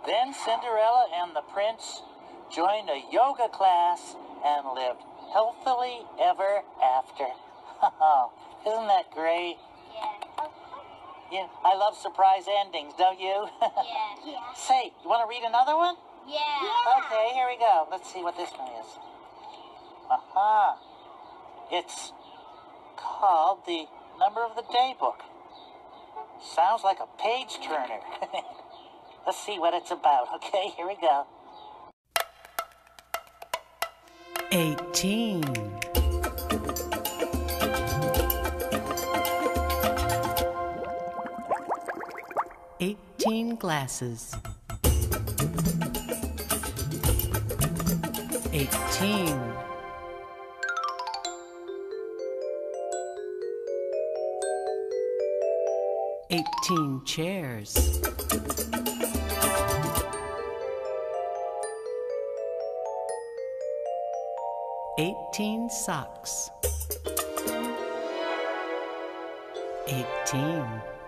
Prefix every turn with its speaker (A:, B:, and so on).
A: Then Cinderella and the prince joined a yoga class and lived healthily ever after. Isn't that great?
B: Yeah.
A: Yeah, I love surprise endings, don't you?
B: Yeah.
A: Say, you want to read another one?
B: Yeah.
A: Okay, here we go. Let's see what this one is. Aha. It's called The Number of the Day book. Sounds like a page turner. Let's see what it's about. Okay, here we go.
C: 18. 18 glasses. 18. 18 chairs. 18 socks. 18.